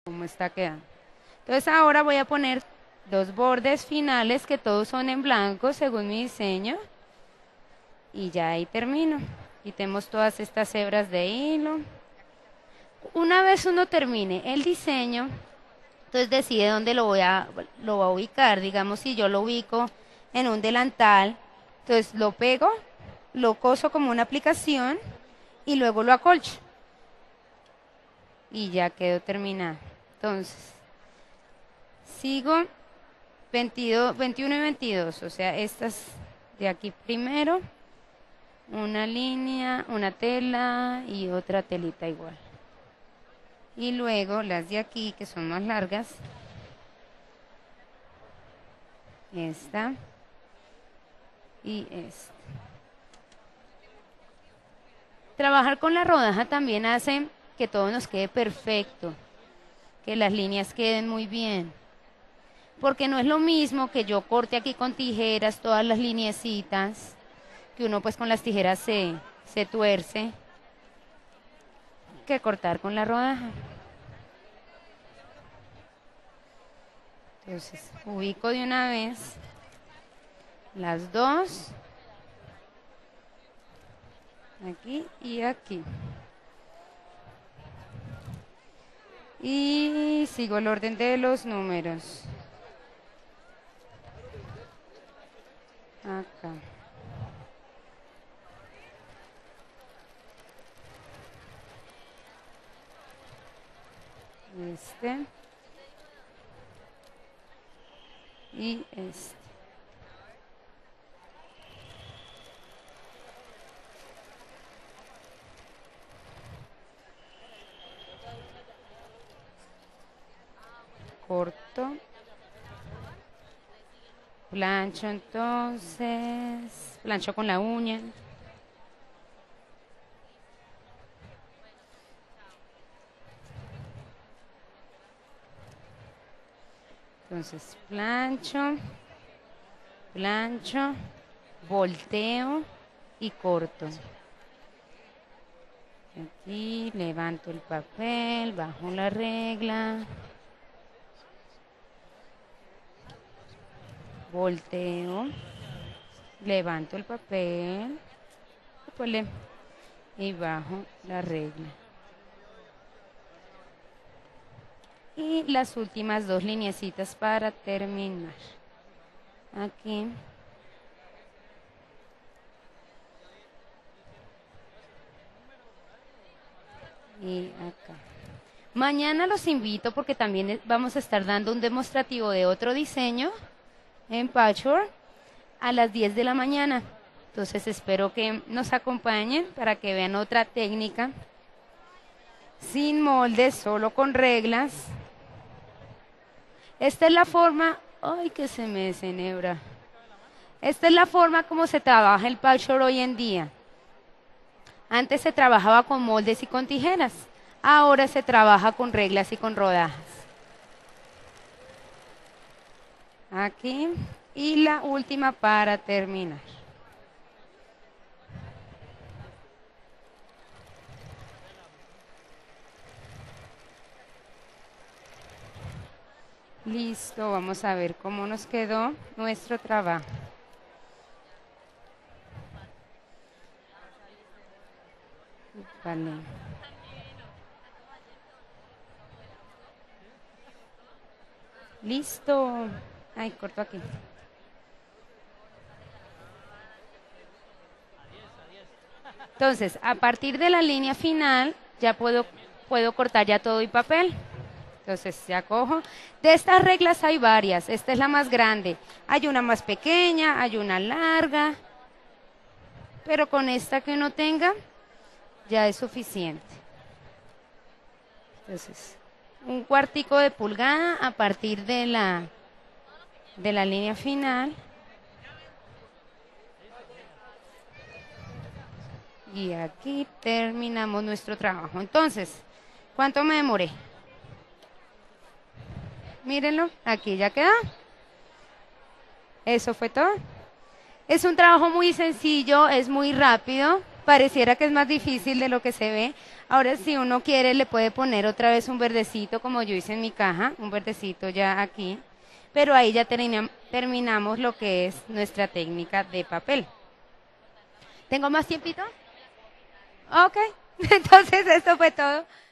cómo está quedando. Entonces ahora voy a poner dos bordes finales que todos son en blanco según mi diseño. Y ya ahí termino. Quitemos todas estas hebras de hilo. Una vez uno termine el diseño, entonces decide dónde lo va a ubicar. Digamos, si yo lo ubico en un delantal, entonces lo pego, lo coso como una aplicación y luego lo acolcho. Y ya quedó terminado. Entonces, sigo 22, 21 y 22, o sea, estas de aquí primero, una línea, una tela y otra telita igual. Y luego las de aquí, que son más largas, esta y esta. Trabajar con la rodaja también hace que todo nos quede perfecto, que las líneas queden muy bien. Porque no es lo mismo que yo corte aquí con tijeras todas las lineecitas, que uno pues con las tijeras se tuerce, que cortar con la rodaja. Entonces, ubico de una vez las dos, aquí y aquí. Y sigo el orden de los números. Acá. Este. Y este. Corto. Plancho entonces. Plancho con la uña. Entonces, plancho, plancho, volteo y corto. Aquí levanto el papel, bajo la regla, volteo, levanto el papel, y bajo la regla. Y las últimas dos lineecitas para terminar. Aquí. Y acá. Mañana los invito porque también vamos a estar dando un demostrativo de otro diseño en Patchwork a las 10 de la mañana. Entonces espero que nos acompañen para que vean otra técnica sin moldes, solo con reglas. Esta es la forma, ay que se me desenhebra. Esta es la forma como se trabaja el patchwork hoy en día. Antes se trabajaba con moldes y con tijeras. Ahora se trabaja con reglas y con rodajas. Aquí. Y la última para terminar. Listo, vamos a ver cómo nos quedó nuestro trabajo. Vale. Listo. Ay, corto aquí. Entonces, a partir de la línea final, ya puedo cortar ya todo y papel. Entonces, ya cojo. De estas reglas hay varias. Esta es la más grande. Hay una más pequeña, hay una larga. Pero con esta que uno tenga, ya es suficiente. Entonces, un cuartico de pulgada a partir de la línea final. Y aquí terminamos nuestro trabajo. Entonces, ¿cuánto me demoré? Mírenlo, aquí ya queda. Eso fue todo. Es un trabajo muy sencillo, es muy rápido. Pareciera que es más difícil de lo que se ve. Ahora, si uno quiere, le puede poner otra vez un verdecito, como yo hice en mi caja, un verdecito ya aquí. Pero ahí ya terminamos lo que es nuestra técnica de papel. ¿Tengo más tiempito? Ok, entonces esto fue todo.